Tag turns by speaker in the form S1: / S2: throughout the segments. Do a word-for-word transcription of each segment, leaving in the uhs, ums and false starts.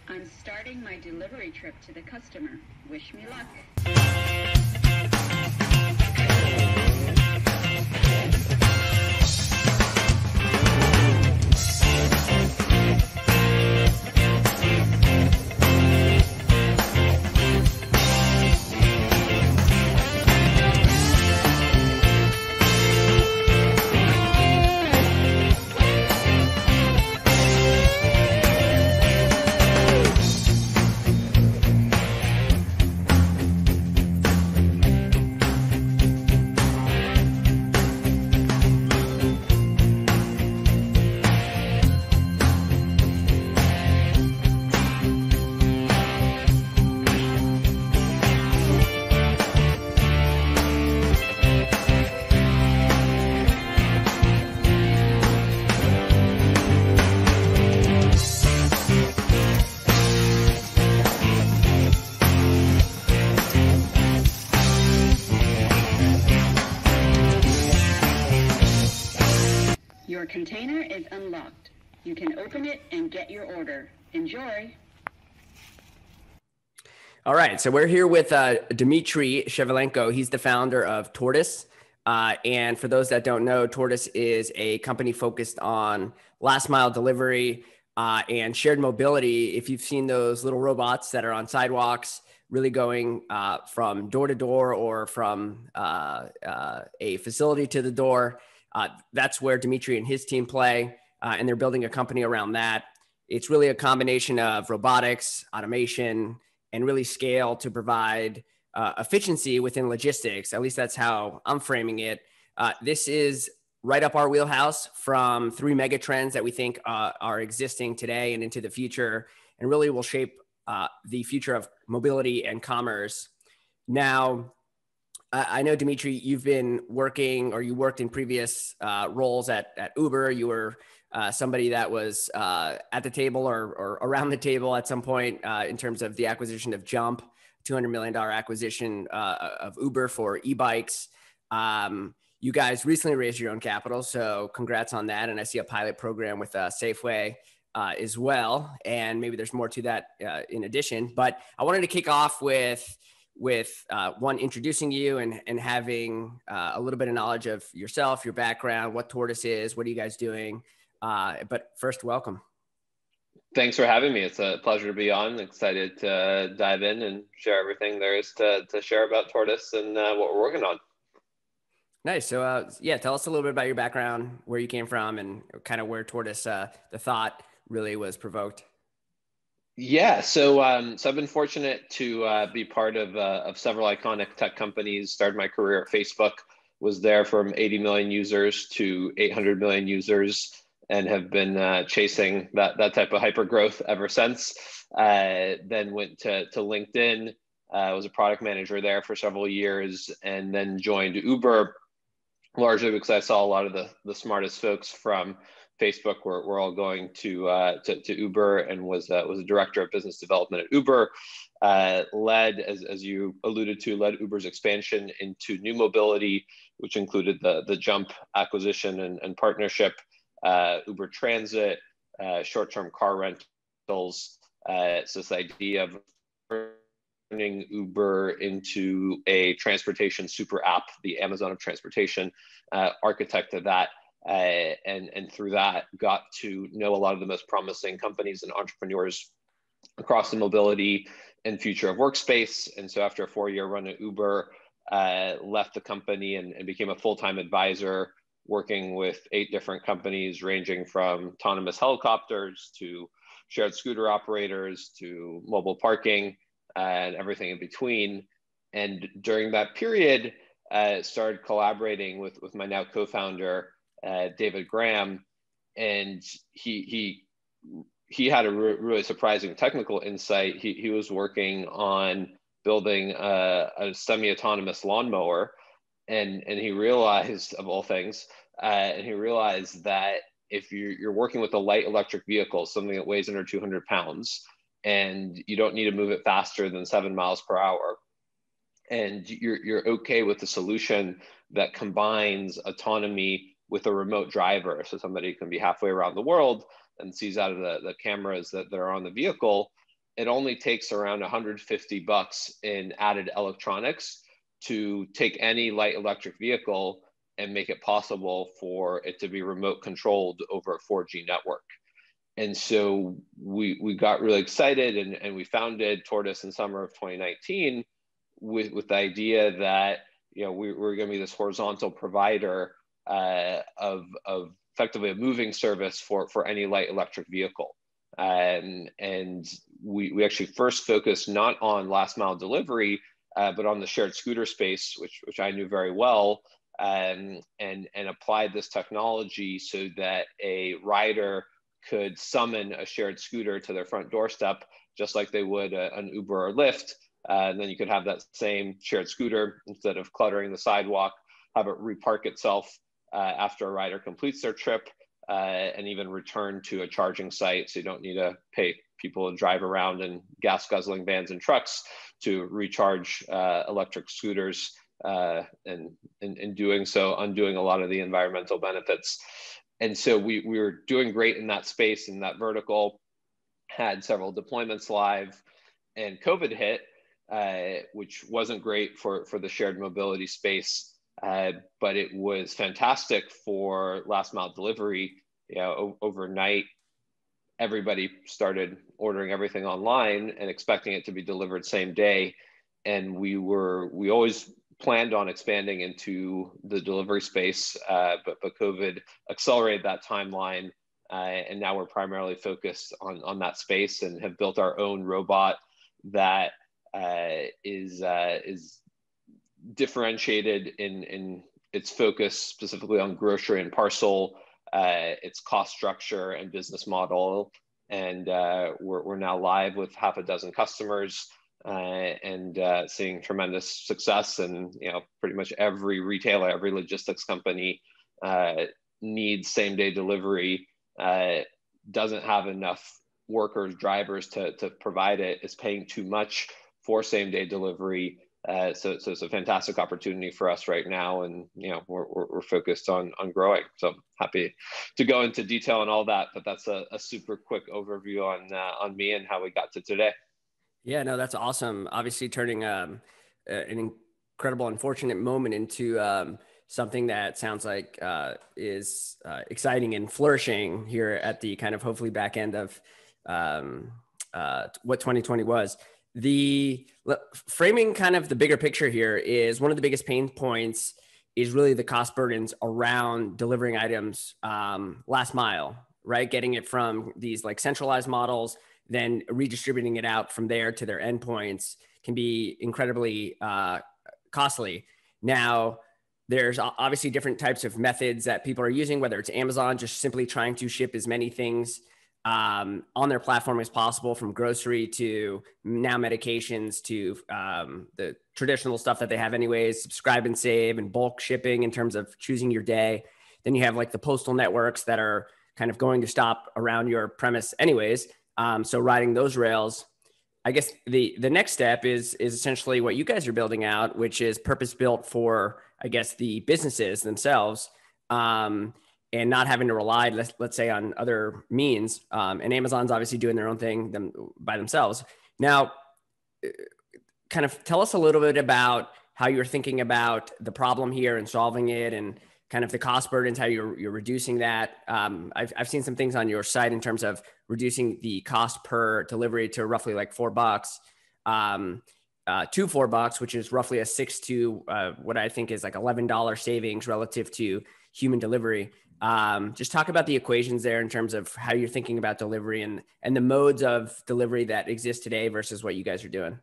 S1: I'm starting my delivery trip to the customer. Wish me luck. Your container is unlocked. You can open it and get your order. Enjoy.
S2: All right, so we're here with uh, Dmitry Shevelenko. He's the founder of Tortoise. Uh, and for those that don't know, Tortoise is a company focused on last mile delivery uh, and shared mobility. If you've seen those little robots that are on sidewalks, really going uh, from door to door or from uh, uh, a facility to the door, Uh, that's where Dmitry and his team play, uh, and they're building a company around that. It's really a combination of robotics, automation, and really scale to provide uh, efficiency within logistics. At least that's how I'm framing it. Uh, this is right up our wheelhouse from three mega trends that we think uh, are existing today and into the future, and really will shape uh, the future of mobility and commerce. Now, I know, Dmitry, you've been working, or you worked in previous uh, roles at, at Uber. You were uh, somebody that was uh, at the table or, or around the table at some point uh, in terms of the acquisition of Jump, two hundred million dollars acquisition uh, of Uber for e-bikes. Um, you guys recently raised your own capital, so congrats on that. And I see a pilot program with uh, Safeway uh, as well. And maybe there's more to that uh, in addition. But I wanted to kick off with with uh, one, introducing you and, and having uh, a little bit of knowledge of yourself, your background, what Tortoise is, what are you guys doing? Uh, but first, welcome.
S3: Thanks for having me. It's a pleasure to be on. Excited to dive in and share everything there is to, to share about Tortoise and uh, what we're working on.
S2: Nice. So uh, yeah, tell us a little bit about your background, where you came from, and kind of where Tortoise, uh, the thought really was provoked.
S3: Yeah, so um, so I've been fortunate to uh, be part of uh, of several iconic tech companies. Started my career at Facebook, was there from eighty million users to eight hundred million users, and have been uh, chasing that that type of hyper growth ever since. Uh, then went to to LinkedIn, uh, was a product manager there for several years, and then joined Uber, largely because I saw a lot of the the smartest folks from Facebook were, were all going to, uh, to to Uber, and was uh, was a director of business development at Uber. Uh, led, as as you alluded to, led Uber's expansion into new mobility, which included the the Jump acquisition and, and partnership, uh, Uber Transit, uh, short-term car rentals. Uh, it's this idea of turning Uber into a transportation super app, the Amazon of transportation, uh, architected that. Uh, and, and through that, got to know a lot of the most promising companies and entrepreneurs across the mobility and future of workspace. And so after a four-year run at Uber, uh, left the company and, and became a full-time advisor, working with eight different companies, ranging from autonomous helicopters to shared scooter operators to mobile parking and everything in between. And during that period, uh, started collaborating with, with my now co-founder, Uh, David Graham, and he he he had a re really surprising technical insight. He he was working on building a, a semi-autonomous lawnmower, and and he realized, of all things, uh, and he realized that if you're you're working with a light electric vehicle, something that weighs under two hundred pounds, and you don't need to move it faster than seven miles per hour, and you're you're okay with the solution that combines autonomy with a remote driver. So somebody can be halfway around the world and sees out of the, the cameras that, that are on the vehicle, it only takes around one hundred fifty bucks in added electronics to take any light electric vehicle and make it possible for it to be remote controlled over a four G network. And so we we got really excited, and, and we founded Tortoise in summer of twenty nineteen with, with the idea that, you know, we, we're going to be this horizontal provider uh, of, of effectively a moving service for, for any light electric vehicle. Um, and we, we actually first focused not on last mile delivery, uh, but on the shared scooter space, which, which I knew very well, um, and, and applied this technology so that a rider could summon a shared scooter to their front doorstep, just like they would a, an Uber or Lyft. Uh, and then you could have that same shared scooter, instead of cluttering the sidewalk, have it repark itself uh, after a rider completes their trip, uh, and even return to a charging site. So you don't need to pay people to drive around in gas guzzling vans and trucks to recharge uh, electric scooters, uh, and in, in doing so, undoing a lot of the environmental benefits. And so we, we were doing great in that space, in that vertical, had several deployments live, and COVID hit, uh, which wasn't great for, for the shared mobility space, uh, but it was fantastic for last mile delivery. You know, o- overnight, everybody started ordering everything online and expecting it to be delivered same day. And we were, we always planned on expanding into the delivery space, uh, but, but COVID accelerated that timeline. Uh, and now we're primarily focused on, on that space, and have built our own robot that uh, is, uh, is differentiated in, in its focus specifically on grocery and parcel, uh, its cost structure and business model. And uh, we're, we're now live with half a dozen customers, uh, and uh, seeing tremendous success. And, you know, pretty much every retailer, every logistics company uh, needs same day delivery, uh, doesn't have enough workers, drivers to, to provide it, is paying too much for same day delivery. Uh, so, so it's a fantastic opportunity for us right now, and, you know, we're, we're, we're focused on on growing. So I'm happy to go into detail on all that, but that's a, a super quick overview on uh, on me and how we got to today.
S2: Yeah, no, that's awesome. Obviously, turning um, uh, an incredible, unfortunate moment into um, something that sounds like uh, is uh, exciting and flourishing here at the kind of hopefully back end of um, uh, what twenty twenty was. The framing kind of the bigger picture here is one of the biggest pain points is really the cost burdens around delivering items um, last mile, right? Getting it from these like centralized models, then redistributing it out from there to their endpoints can be incredibly uh, costly. Now, there's obviously different types of methods that people are using, whether it's Amazon just simply trying to ship as many things um, on their platform as possible, from grocery to now medications to um, the traditional stuff that they have anyways, subscribe and save and bulk shipping in terms of choosing your day. Then you have like the postal networks that are kind of going to stop around your premise anyways. Um, so riding those rails, I guess the the next step is is essentially what you guys are building out, which is purpose built for, I guess, the businesses themselves, um, and not having to rely, let's let's say, on other means. Um, and Amazon's obviously doing their own thing them, by themselves. Now, kind of tell us a little bit about how you're thinking about the problem here and solving it, and kind of the cost burdens, how you're, you're reducing that. Um, I've, I've seen some things on your site in terms of reducing the cost per delivery to roughly like four bucks, um, uh, to four bucks, which is roughly a six to uh, what I think is like eleven dollars savings relative to human delivery. Um, just talk about the equations there in terms of how you're thinking about delivery and, and the modes of delivery that exist today versus what you guys are doing.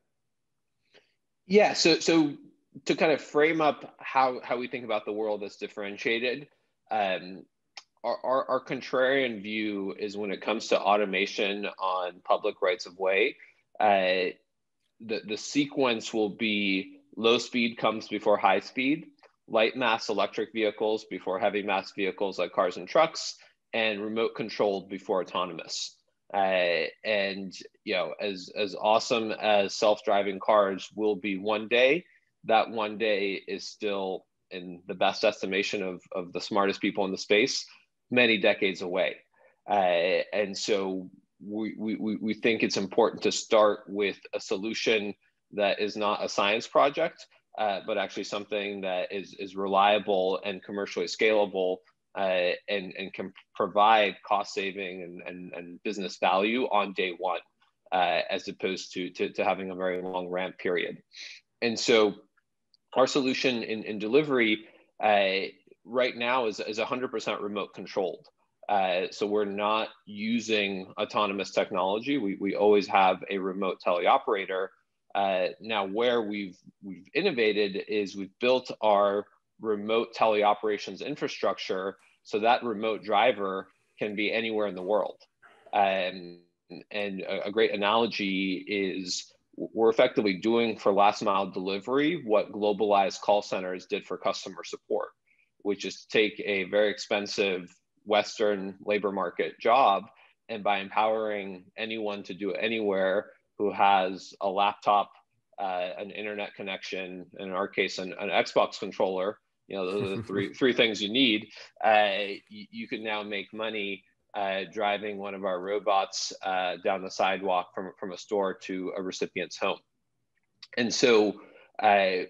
S3: Yeah, so so to kind of frame up how, how we think about the world as differentiated, um, our, our, our contrarian view is when it comes to automation on public rights of way, uh, the, the sequence will be low speed comes before high speed, light mass electric vehicles before heavy mass vehicles like cars and trucks, and remote controlled before autonomous. Uh, and, you know, as, as awesome as self-driving cars will be one day, that one day is still, in the best estimation of, of the smartest people in the space, many decades away. Uh, and so we, we, we think it's important to start with a solution that is not a science project, uh, but actually something that is, is reliable and commercially scalable, uh, and, and can provide cost saving and, and, and business value on day one, uh, as opposed to, to, to having a very long ramp period. And so our solution in, in delivery uh, right now is, is one hundred percent remote controlled. Uh, so we're not using autonomous technology. We, we always have a remote teleoperator. Uh, now, where we've, we've innovated is we've built our remote teleoperations infrastructure so that remote driver can be anywhere in the world. Um, and a, a great analogy is we're effectively doing for last mile delivery what globalized call centers did for customer support, which is take a very expensive Western labor market job, and by empowering anyone to do it anywhere who has a laptop, uh, an internet connection, and in our case, an, an Xbox controller, you know, those are the three, three things you need, uh, you, you can now make money uh, driving one of our robots uh, down the sidewalk from, from a store to a recipient's home. And so uh,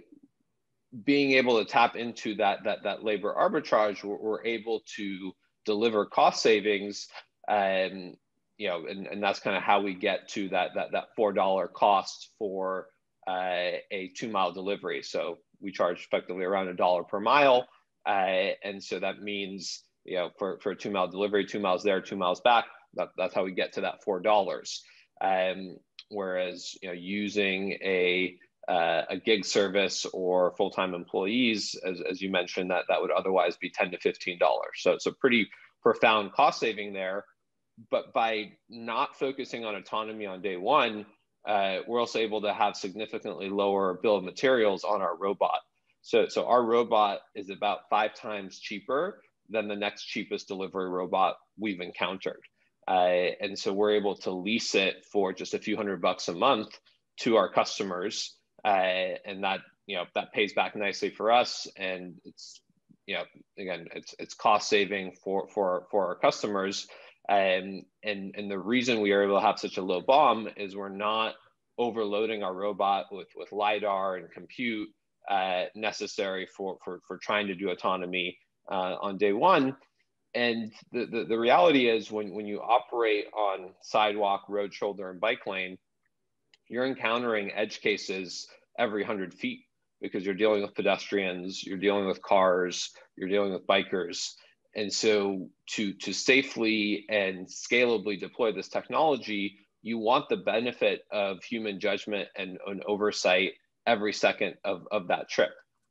S3: being able to tap into that, that, that labor arbitrage, we're, we're able to deliver cost savings, um, you know, and, and that's kind of how we get to that, that, that four dollar cost for uh, a two mile delivery. So we charge effectively around a dollar per mile. Uh, and so that means, you know, for, for a two mile delivery, two miles there, two miles back, that, that's how we get to that four dollars. Um, whereas, you know, using a, uh, a gig service or full-time employees, as, as you mentioned, that, that would otherwise be ten to fifteen dollars. So it's a pretty profound cost saving there. But by not focusing on autonomy on day one, uh, we're also able to have significantly lower bill of materials on our robot. So, so our robot is about five times cheaper than the next cheapest delivery robot we've encountered. Uh, and so we're able to lease it for just a few hundred bucks a month to our customers. Uh, and that, you know, that pays back nicely for us. And it's, you know, again, it's, it's cost saving for, for, for our customers. Um, and, and the reason we are able to have such a low B O M is we're not overloading our robot with, with LiDAR and compute uh, necessary for, for, for trying to do autonomy uh, on day one. And the, the, the reality is when, when you operate on sidewalk, road, shoulder, and bike lane, you're encountering edge cases every hundred feet because you're dealing with pedestrians, you're dealing with cars, you're dealing with bikers. And so to, to safely and scalably deploy this technology, you want the benefit of human judgment and, and oversight every second of, of that trip.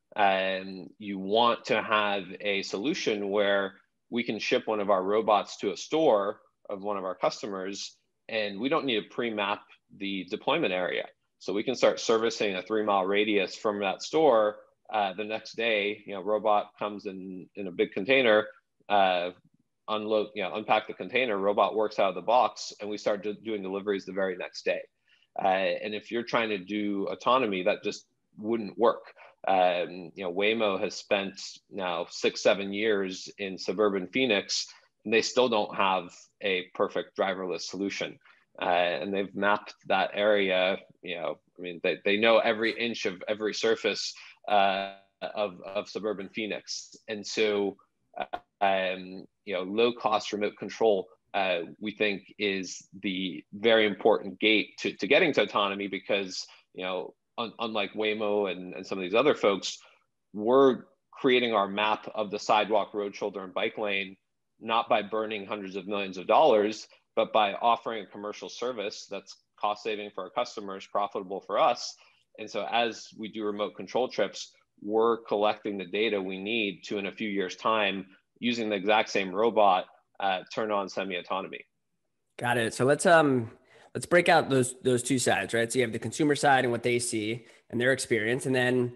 S3: And you want to have a solution where we can ship one of our robots to a store of one of our customers, and we don't need to pre-map the deployment area. So we can start servicing a three mile radius from that store. Uh, the next day, you know, robot comes in, in a big container, uh, unload, you know, unpack the container, robot works out of the box, and we start do, doing deliveries the very next day. Uh, and if you're trying to do autonomy, that just wouldn't work. Um, you know, Waymo has spent now six, seven years in suburban Phoenix, and they still don't have a perfect driverless solution. Uh, and they've mapped that area, you know, I mean, they, they know every inch of every surface uh, of, of suburban Phoenix. And so, uh, um, you know, low cost remote control, uh, we think is the very important gate to, to getting to autonomy because, you know, un unlike Waymo and, and some of these other folks, we're creating our map of the sidewalk, road, shoulder, and bike lane, not by burning hundreds of millions of dollars, but by offering a commercial service that's cost saving for our customers, profitable for us. And so as we do remote control trips, we're collecting the data we need to, in a few years' time, using the exact same robot, uh, turn on semi-autonomy.
S2: Got it. So let's um let's break out those those two sides, right? So you have the consumer side and what they see and their experience, and then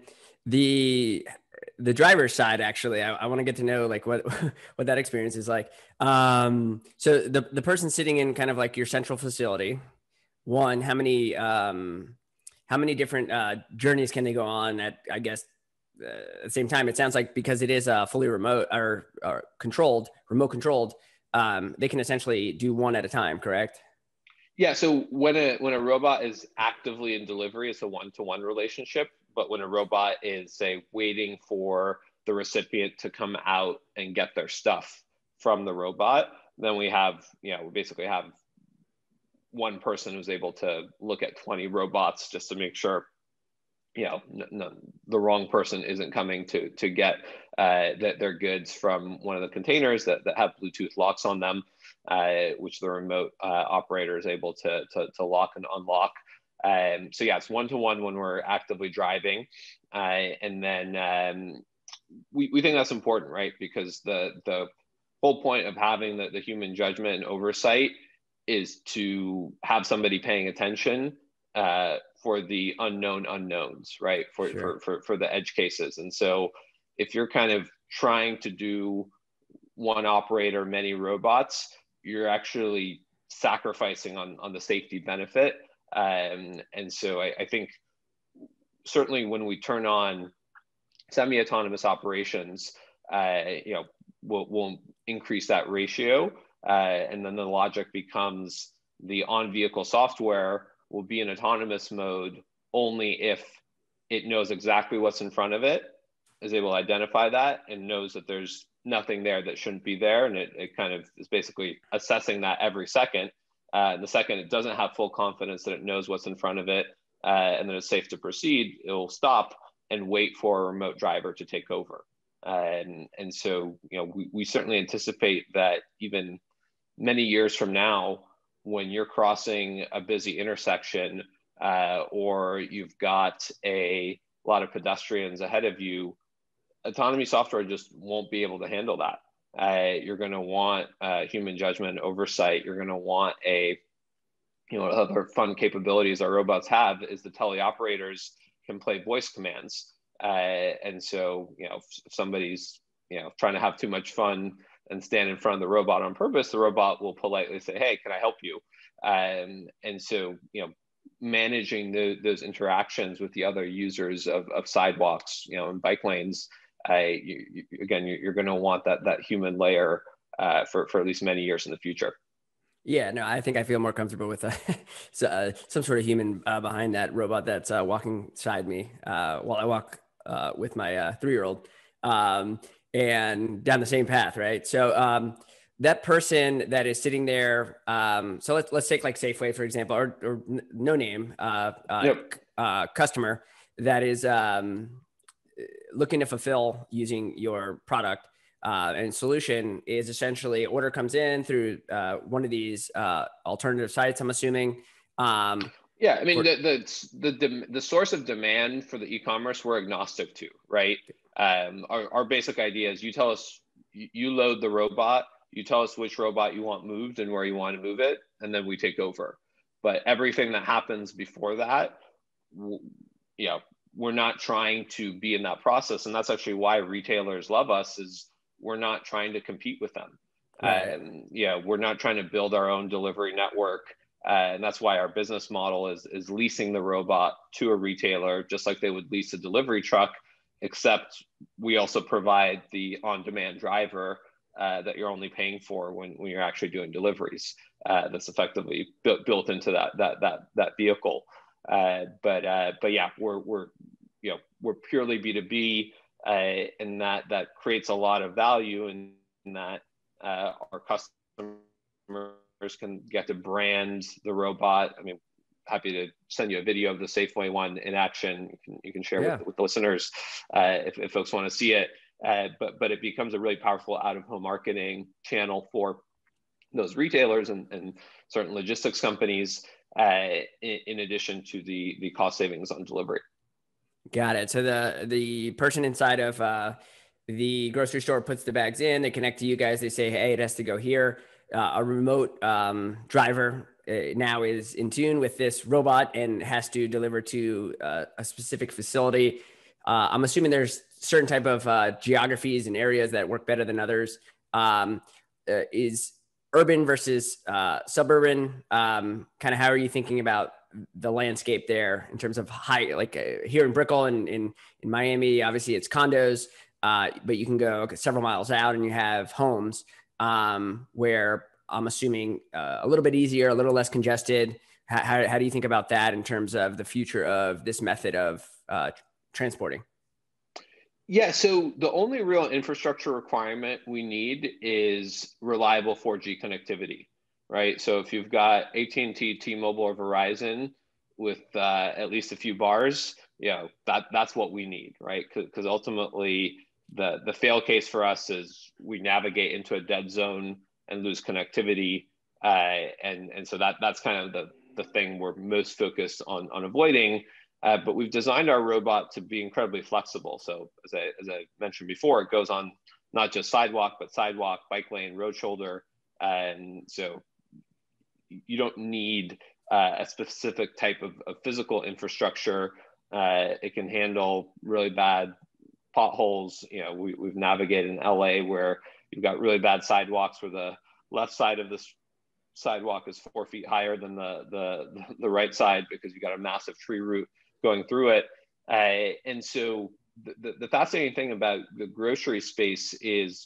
S2: the the driver's side. Actually, I, I want to get to know like what what that experience is like. Um, so the the person sitting in kind of like your central facility, one, how many um how many different uh, journeys can they go on at, I guess, uh, at the same time? It sounds like because it is uh, fully remote or, or controlled, remote controlled, um, they can essentially do one at a time, correct?
S3: Yeah, so when a when a robot is actively in delivery, it's a one-to-one relationship. But when a robot is, say, waiting for the recipient to come out and get their stuff from the robot, then we have, you know, we basically have one person who's able to look at twenty robots just to make sure, you know, n- n- the wrong person isn't coming to to get uh, that their goods from one of the containers that, that have Bluetooth locks on them, uh, which the remote uh, operator is able to, to, to lock and unlock. Um, so yeah, it's one-to-one when we're actively driving. Uh, and then um, we, we think that's important, right? Because the, the whole point of having the, the human judgment and oversight is to have somebody paying attention uh, for the unknown unknowns, right? For,
S2: Sure.
S3: for, for, for the edge cases. And so if you're kind of trying to do one operator, many robots, you're actually sacrificing on, on the safety benefit. Um, and so I, I think certainly when we turn on semi-autonomous operations, uh, you know, we'll, we'll increase that ratio. Uh, and then the logic becomes the on-vehicle software will be in autonomous mode only if it knows exactly what's in front of it, is able to identify that, and knows that there's nothing there that shouldn't be there. And it, it kind of is basically assessing that every second. Uh, the second it doesn't have full confidence that it knows what's in front of it, uh, and that it's safe to proceed, it will stop and wait for a remote driver to take over. Uh, and, and so, you know, we, we certainly anticipate that even many years from now, when you're crossing a busy intersection uh, or you've got a lot of pedestrians ahead of you, autonomy software just won't be able to handle that. Uh, you're going to want uh, human judgment and oversight. You're going to want a, you know, other fun capabilities our robots have is the teleoperators can play voice commands. Uh, and so, you know, if somebody's, you know, trying to have too much fun and stand in front of the robot on purpose, the robot will politely say, "Hey, can I help you?" Um, and so, you know, managing the, those interactions with the other users of, of sidewalks, you know, and bike lanes, uh, you, you, again, you're going to want that that human layer uh, for for at least many years in the future.
S2: Yeah, no, I think I feel more comfortable with uh, so, uh, some sort of human uh, behind that robot that's uh, walking beside me uh, while I walk uh, with my uh, three-year-old um, and down the same path, right? So um, that person that is sitting there, um, so let's let's take like Safeway, for example, or, or no name uh, uh,
S3: Yep.
S2: uh, customer that is um, looking to fulfill using your product. Uh, and solution is essentially order comes in through uh, one of these uh, alternative sites, I'm assuming. Um,
S3: yeah, I mean,
S2: for-
S3: the, the, the, the source of demand for the e-commerce we're agnostic to, right? Um, our, our basic idea is you tell us, you, you load the robot, you tell us which robot you want moved and where you want to move it, and then we take over. But everything that happens before that, you know, we're not trying to be in that process. And that's actually why retailers love us, is we're not trying to compete with them.
S2: Right.
S3: Um, yeah, we're not trying to build our own delivery network. Uh, and that's why our business model is, is leasing the robot to a retailer, just like they would lease a delivery truck, except we also provide the on-demand driver uh, that you're only paying for when, when you're actually doing deliveries. Uh, that's effectively built, built into that, that, that, that vehicle. Uh, but, uh, but yeah, we're, we're, you know, we're purely B two B. Uh, and that that creates a lot of value in, in that uh, our customers can get to brand the robot. I mean, happy to send you a video of the Safeway one in action. You can, you can share
S2: Yeah.
S3: with, with the listeners uh, if, if folks want to see it. Uh, but but it becomes a really powerful out-of-home marketing channel for those retailers and, and certain logistics companies, uh, in, in addition to the the cost savings on delivery.
S2: Got it. So the the person inside of uh, the grocery store puts the bags in. They connect to you guys. They say, "Hey, it has to go here." Uh, a remote um, driver uh, now is in tune with this robot and has to deliver to uh, a specific facility. Uh, I'm assuming there's certain type of uh, geographies and areas that work better than others. Um, uh, is urban versus uh, suburban? Um, kind of how are you thinking about the landscape there in terms of high, like uh, here in Brickell and in, in Miami, obviously it's condos, uh, but you can go several miles out and you have homes um, where I'm assuming uh, a little bit easier, a little less congested. How, how, how do you think about that in terms of the future of this method of uh, transporting?
S3: Yeah, so the only real infrastructure requirement we need is reliable four G connectivity, right? So if you've got A T and T, T-Mobile, or Verizon with uh, at least a few bars, you know, that that's what we need, right? Because ultimately, the the fail case for us is we navigate into a dead zone and lose connectivity, uh, and and so that that's kind of the the thing we're most focused on on avoiding. Uh, but we've designed our robot to be incredibly flexible. So as I, as I mentioned before, it goes on not just sidewalk, but sidewalk, bike lane, road shoulder. And so you don't need uh, a specific type of, of physical infrastructure. Uh, it can handle really bad potholes. You know, we, we've navigated in L A where you've got really bad sidewalks where the left side of this sidewalk is four feet higher than the, the, the right side because you've got a massive tree root going through it. Uh, and so the, the fascinating thing about the grocery space is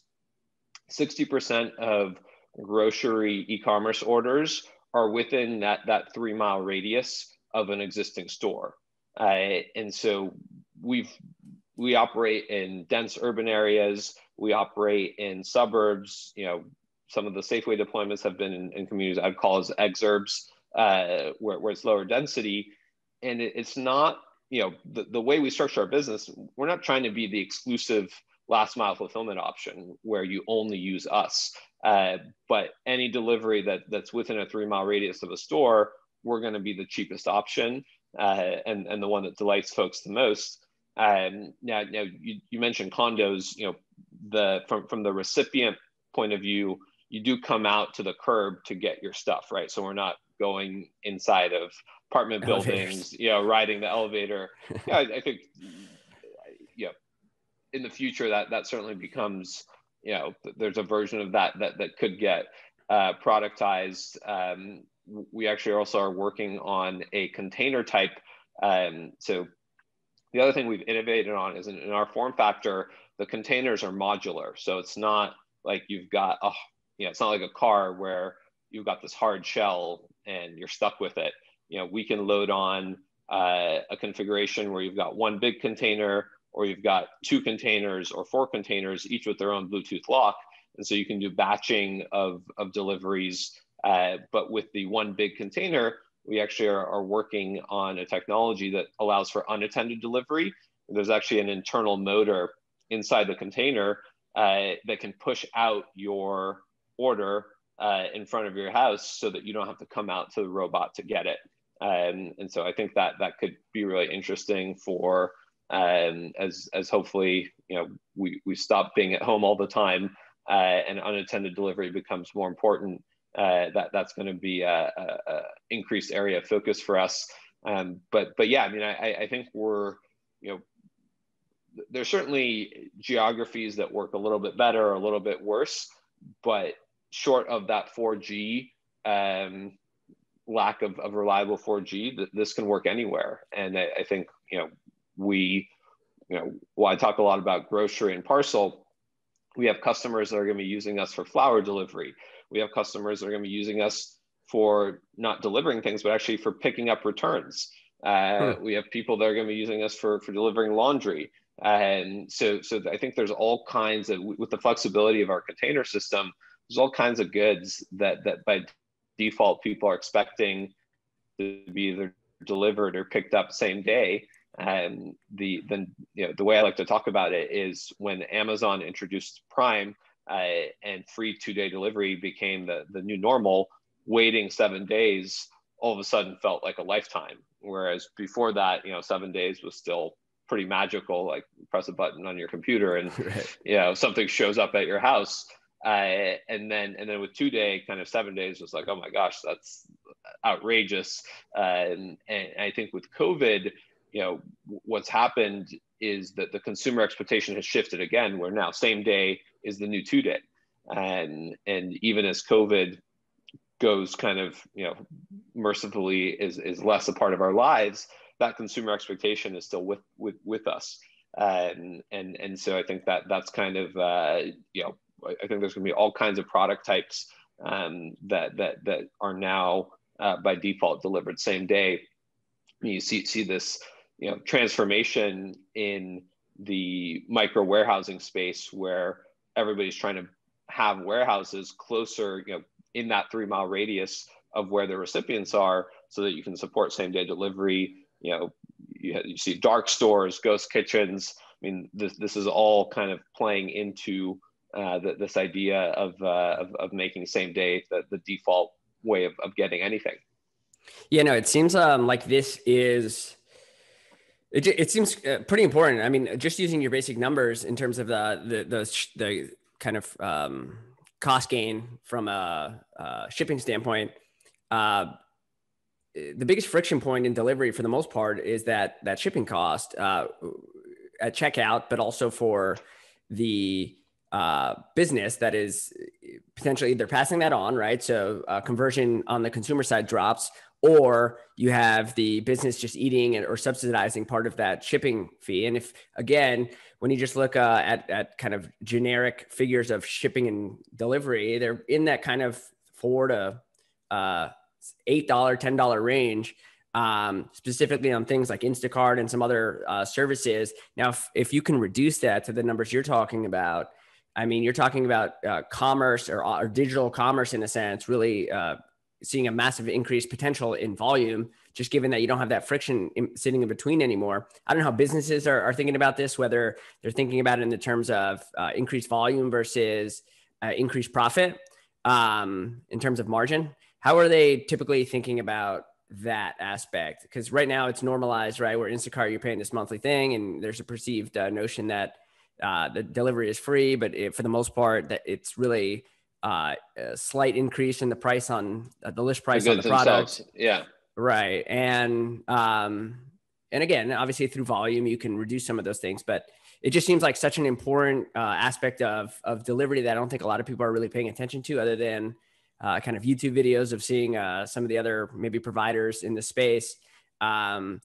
S3: sixty percent of grocery e-commerce orders are within that, that three mile radius of an existing store. Uh, and so we've, we operate in dense urban areas, we operate in suburbs. You know, some of the Safeway deployments have been in, in communities I'd call as exurbs, uh, where, where it's lower density. And it, it's not, you know, the, the way we structure our business, we're not trying to be the exclusive last mile fulfillment option where you only use us. Uh, but any delivery that, that's within a three mile radius of a store, we're going to be the cheapest option uh, and, and the one that delights folks the most. Um, now, now you, you mentioned condos, you know, the from, from the recipient point of view, you do come out to the curb to get your stuff, right? So we're not going inside of apartment
S2: Elevators.
S3: buildings, you know, riding the elevator. Yeah, I, I think, you know, in the future that that certainly becomes, you know, there's a version of that that that could get uh, productized. Um, we actually also are working on a container type. Um, so the other thing we've innovated on is in, in our form factor, the containers are modular. So it's not like you've got a, you know, it's not like a car where you've got this hard shell and you're stuck with it. You know, we can load on uh, a configuration where you've got one big container, or you've got two containers or four containers, each with their own Bluetooth lock. And so you can do batching of, of deliveries. Uh, but with the one big container, we actually are, are working on a technology that allows for unattended delivery. There's actually an internal motor inside the container uh, that can push out your order uh, in front of your house so that you don't have to come out to the robot to get it. Um, and so I think that that could be really interesting for um, as as hopefully, you know, we we stop being at home all the time uh, and unattended delivery becomes more important. Uh, that that's going to be a, a, a increased area of focus for us. Um, but but yeah, I mean, I I think we're, you know, there's certainly geographies that work a little bit better or a little bit worse, but short of that four G um, lack of, of reliable four G, th- this can work anywhere. And I, I think, you know, we, you know, while I talk a lot about grocery and parcel, we have customers that are going to be using us for flower delivery. We have customers that are going to be using us for not delivering things, but actually for picking up returns. Uh, hmm. We have people that are going to be using us for, for delivering laundry. And so, so I think there's all kinds of, with the flexibility of our container system, there's all kinds of goods that, that by default people are expecting to be either delivered or picked up same day. And the, the, you know, the way I like to talk about it is when Amazon introduced Prime uh, and free two-day delivery became the, the new normal, waiting seven days all of a sudden felt like a lifetime. Whereas before that, you know, seven days was still pretty magical, like press a button on your computer and, right. you know, something shows up at your house. Uh, and then, and then with two day, kind of seven days was like, oh my gosh, that's outrageous. Uh, and, and I think with COVID, you know, what's happened is that the consumer expectation has shifted again, where now same day is the new two day. And, and even as COVID goes kind of, you know, mercifully is, is less a part of our lives, that consumer expectation is still with, with, with us. And, and, and so I think that that's kind of, uh, you know, I think there's going to be all kinds of product types um, that that that are now uh, by default delivered same day. You see see this, you know, transformation in the micro warehousing space where everybody's trying to have warehouses closer, you know, in that three mile radius of where the recipients are, so that you can support same day delivery. You know, you, you see dark stores, ghost kitchens. I mean, this this is all kind of playing into uh, the, this idea of, uh, of of making same day the, the default way of, of getting anything.
S2: Yeah, no, it seems um, like this is, it, it seems uh, pretty important. I mean, just using your basic numbers in terms of the, the, the, the kind of um, cost gain from a, a shipping standpoint, uh, the biggest friction point in delivery for the most part is that, that shipping cost uh, at checkout, but also for the uh, business that is potentially either passing that on, right? So uh, conversion on the consumer side drops, or you have the business just eating or subsidizing part of that shipping fee. And if, again, when you just look uh, at, at kind of generic figures of shipping and delivery, they're in that kind of four to uh, eight dollars, ten dollars range, um, specifically on things like Instacart and some other uh, services. Now, if, if you can reduce that to the numbers you're talking about, I mean, you're talking about uh, commerce or, or digital commerce in a sense, really uh, seeing a massive increase potential in volume, just given that you don't have that friction in, sitting in between anymore. I don't know how businesses are, are thinking about this, whether they're thinking about it in the terms of uh, increased volume versus uh, increased profit um, in terms of margin. How are they typically thinking about that aspect? Because right now it's normalized, right? Where Instacart, you're paying this monthly thing, and there's a perceived uh, notion that uh, the delivery is free, but it, for the most part, that it's really uh, a slight increase in the price on uh, the list price
S3: the
S2: on the
S3: goods
S2: product.
S3: themselves. Yeah.
S2: Right. And, um, and again, obviously through volume, you can reduce some of those things, but it just seems like such an important uh, aspect of, of delivery that I don't think a lot of people are really paying attention to, other than uh, kind of YouTube videos of seeing uh, some of the other maybe providers in the space. Um,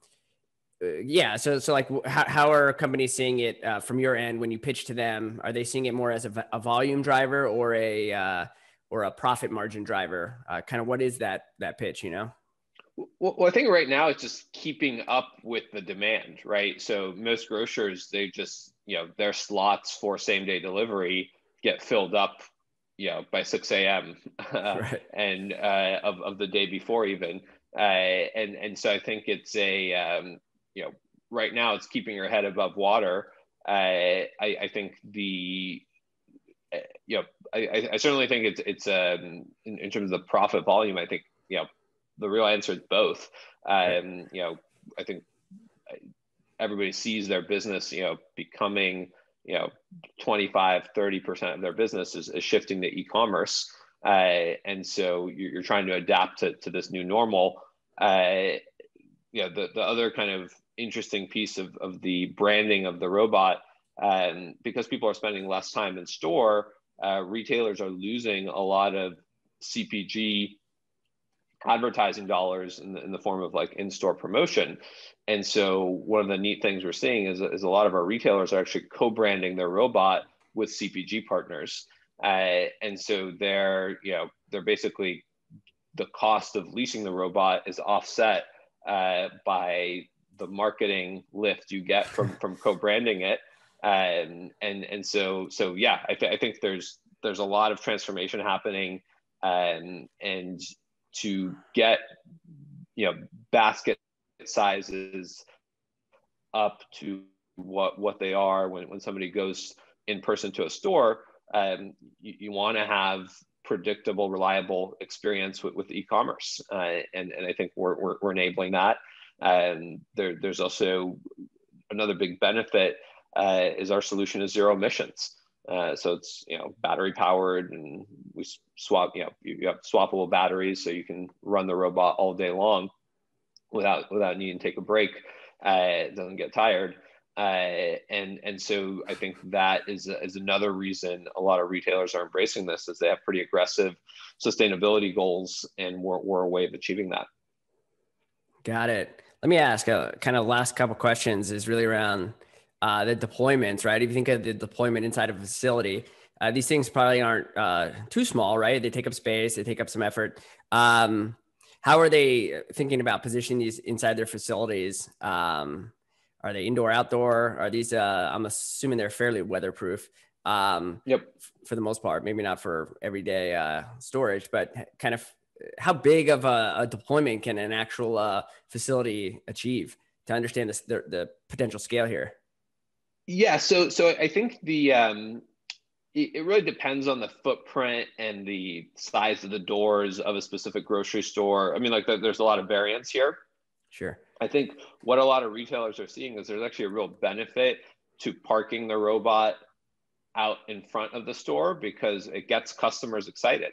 S2: yeah. So, so like how, how are companies seeing it uh, from your end when you pitch to them? Are they seeing it more as a, a volume driver or a, uh, or a profit margin driver? Uh, kind of what is that, that pitch, you know?
S3: Well, I think right now it's just keeping up with the demand, right? So most grocers, they just, you know, their slots for same day delivery get filled up, you know, by six a.m.
S2: Right.
S3: and uh, of, of the day before even. Uh, and, and so I think it's a, um, you know, right now it's keeping your head above water. Uh, I, I think the, uh, you know, I, I certainly think it's, it's um, in, in terms of the profit volume, I think, you know, the real answer is both. Um, you know, I think everybody sees their business, you know, becoming, you know, twenty-five, thirty percent of their business is, is shifting to e-commerce. Uh, and so you're, you're trying to adapt to, to this new normal. Uh, you know, the, the other kind of interesting piece of, of the branding of the robot, um, because people are spending less time in store, uh, retailers are losing a lot of C P G advertising dollars in the, in the form of like in-store promotion. And so one of the neat things we're seeing is, is a lot of our retailers are actually co-branding their robot with C P G partners. Uh, and so they're, you know, they're basically, the cost of leasing the robot is offset uh, by the marketing lift you get from, from co-branding it. Um, and, and so, so yeah, I, th- I think there's, there's a lot of transformation happening, um, and to get, you know, basket sizes up to what what they are when, when somebody goes in person to a store, um, you, you want to have predictable, reliable experience with, with e-commerce, uh, and and I think we're we're, we're enabling that. And um, there there's also another big benefit uh, is our solution is zero emissions. Uh, so it's, you know, battery powered, and we swap, you know, you, you have swappable batteries, so you can run the robot all day long without without needing to take a break. Uh, it doesn't get tired. Uh, and and so I think that is is another reason a lot of retailers are embracing this, is they have pretty aggressive sustainability goals, and we're, we're a way of achieving that.
S2: Got it. Let me ask a kind of last couple questions is really around uh, the deployments, right? If you think of the deployment inside of a facility, Uh, these things probably aren't uh, too small, right? They take up space, they take up some effort. Um, how are they thinking about positioning these inside their facilities? Um, are they indoor, outdoor? Are these, uh, I'm assuming they're fairly weatherproof um,
S3: Yep.
S2: for the most part, maybe not for everyday uh, storage, but kind of how big of a, a deployment can an actual uh, facility achieve to understand this, the, the potential scale here?
S3: Yeah, so so I think the um, it, it really depends on the footprint and the size of the doors of a specific grocery store. I mean, like the, there's a lot of variance here.
S2: Sure.
S3: I think what a lot of retailers are seeing is there's actually a real benefit to parking the robot out in front of the store because it gets customers excited.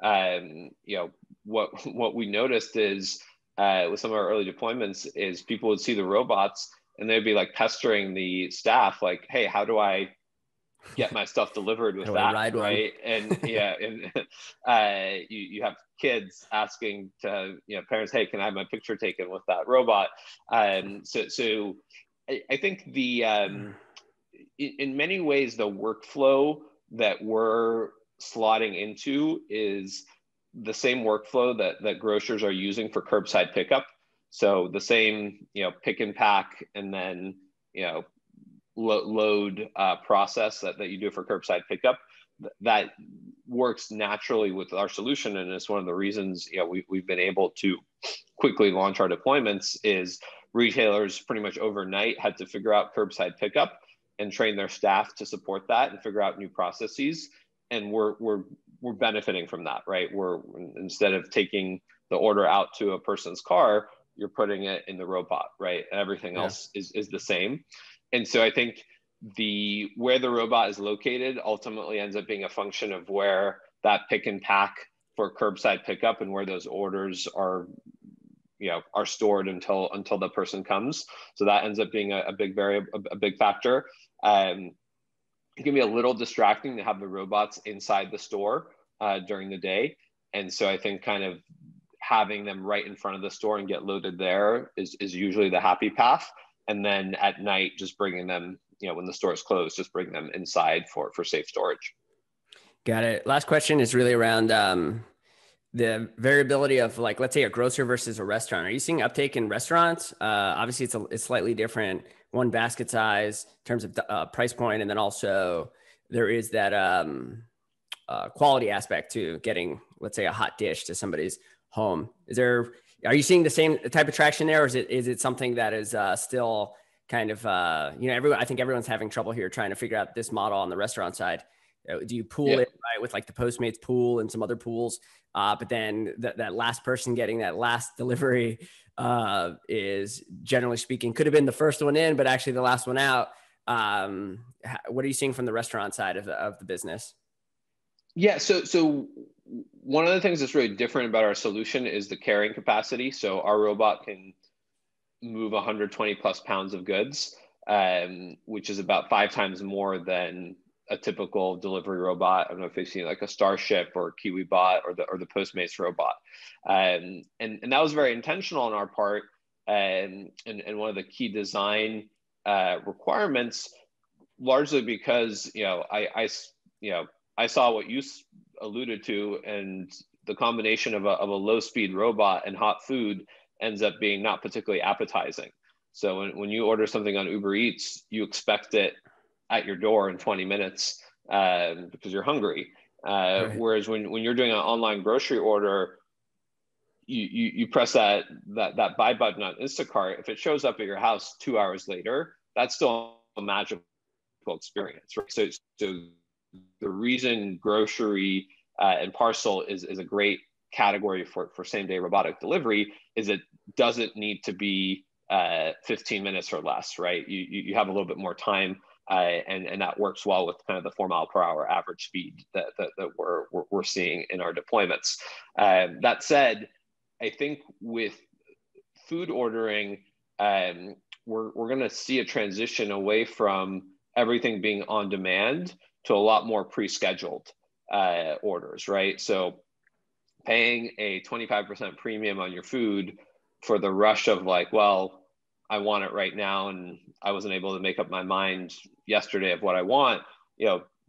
S3: Um, you know, what what we noticed is uh, with some of our early deployments is people would see the robots and they'd be like pestering the staff, like, "Hey, how do I get my stuff delivered with
S2: How do I
S3: that?"
S2: ride one?
S3: Right? And yeah, and uh, you you have kids asking to you know parents, "Hey, can I have my picture taken with that robot?" Um, so so I, I think the um, in, in many ways the workflow that we're slotting into is the same workflow that that grocers are using for curbside pickup. So the same, you know, pick and pack, and then you know, lo- load uh, process that, that you do for curbside pickup. Th- that works naturally with our solution, and it's one of the reasons you know we, we've been able to quickly launch our deployments. Is retailers pretty much overnight had to figure out curbside pickup and train their staff to support that and figure out new processes, and we're we're we're benefiting from that, right? We're instead of taking the order out to a person's car, you're putting it in the robot, right? And everything
S2: Yeah.
S3: else is is the same. And so I think the where the robot is located ultimately ends up being a function of where that pick and pack for curbside pickup and where those orders are you know are stored until until the person comes. So that ends up being a, a big variable, a, a big factor. Um, it can be a little distracting to have the robots inside the store uh, during the day. And so I think kind of having them right in front of the store and get loaded there is, is usually the happy path. And then at night, just bringing them, you know, when the store is closed, just bring them inside for, for safe storage.
S2: Got it. Last question is really around um, the variability of, like, let's say a grocer versus a restaurant. Are you seeing uptake in restaurants? Uh, obviously, it's a, it's slightly different. One basket size in terms of uh, price point, and then also there is that um, uh, quality aspect to getting, let's say, a hot dish to somebody's home. Is there? Are you seeing the same type of traction there, or is it is it something that is uh, still kind of uh, you know everyone? I think everyone's having trouble here trying to figure out this model on the restaurant side. Uh, Do you pool
S3: Yeah.
S2: it right with like the Postmates pool and some other pools? Uh, but then th- that last person getting that last delivery uh, is, generally speaking, could have been the first one in, but actually the last one out. Um, what are you seeing from the restaurant side of the, of the business?
S3: Yeah, so so one of the things that's really different about our solution is the carrying capacity. So our robot can move one hundred twenty plus pounds of goods, um, which is about five times more than a typical delivery robot. I don't know if you've seen like a Starship or KiwiBot or the or the Postmates robot, um, and and that was very intentional on our part, and and, and one of the key design uh, requirements, largely because you know I I you know I saw what you alluded to, and the combination of a of a low speed robot and hot food ends up being not particularly appetizing. So when, when you order something on Uber Eats, you expect it at your door in twenty minutes um, because you're hungry. Uh,
S2: Right.
S3: whereas when, when you're doing an online grocery order, you, you, you press that, that, that buy button on Instacart. If it shows up at your house two hours later, that's still a magical experience, right? So, so the reason grocery uh, and parcel is, is a great category for, for same day robotic delivery is it doesn't need to be uh, fifteen minutes or less, right? You, you, you have a little bit more time uh, and, and that works well with kind of the four mile per hour average speed that, that, that we're, we're, we're seeing in our deployments. Um, that said, I think with food ordering, um, we're, we're going to see a transition away from everything being on demand to a lot more pre-scheduled uh, orders, right? So paying a twenty-five percent premium on your food for the rush of like, well, I want it right now, and I wasn't able to make up my mind yesterday of what I want, you know,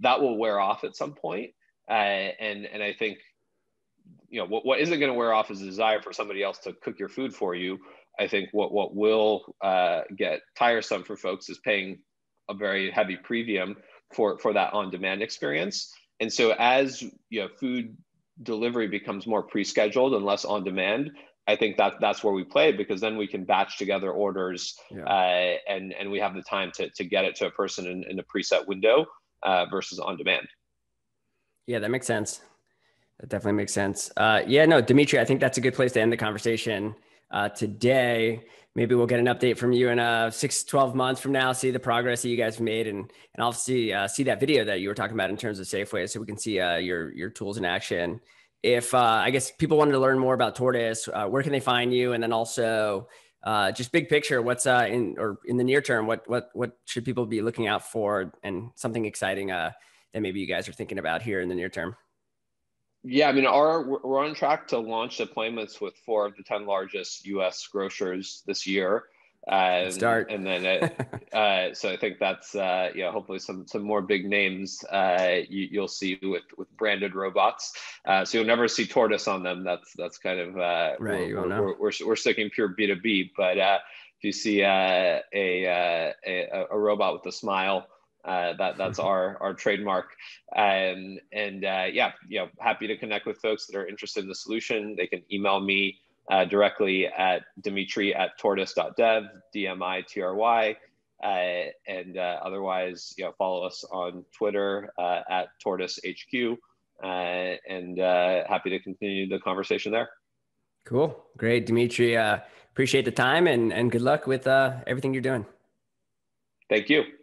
S3: that will wear off at some point. Uh, and, and I think, you know, what, what isn't going to wear off is a desire for somebody else to cook your food for you. I think what, what will uh, get tiresome for folks is paying a very heavy premium for, for that on-demand experience. And so as, you know, food delivery becomes more pre-scheduled and less on-demand, I think that that's where we play, because then we can batch together orders, yeah. uh, and, and we have the time to, to get it to a person in, in a preset window uh, versus on-demand.
S2: Yeah, that makes sense. That definitely makes sense. Uh, yeah, no, Dimitri, I think that's a good place to end the conversation uh, today. Maybe we'll get an update from you in uh, six, twelve months from now, see the progress that you guys have made, and and I'll see uh, see that video that you were talking about in terms of Safeway, so we can see uh, your your tools in action. If uh, I guess people wanted to learn more about Tortoise, uh, where can they find you? And then also uh, just big picture, what's uh, in or in the near term, what what what should people be looking out for, and something exciting uh, that maybe you guys are thinking about here in the near term?
S3: Yeah, I mean, our we're on track to launch deployments with four of the ten largest U S grocers this year. Um,
S2: Start.
S3: And then, it, uh, so I think that's, uh, yeah, hopefully some some more big names uh, you, you'll see with with branded robots. Uh, so you'll never see Tortoise on them. That's that's kind of uh,
S2: right.
S3: We're, we're, we're, we're sticking pure B two B. But uh, if you see uh, a, uh, a a robot with a smile, Uh, that that's our our trademark, and and uh, yeah, you know, happy to connect with folks that are interested in the solution. They can email me uh, directly at Dimitri at tortoise dot dev, D M I T R Y, uh, and uh, otherwise, you know, follow us on Twitter uh, at Tortoise H Q, uh, and uh, happy to continue the conversation there.
S2: Cool, great, Dimitri. Uh, appreciate the time, and and good luck with uh, everything you're doing.
S3: Thank you.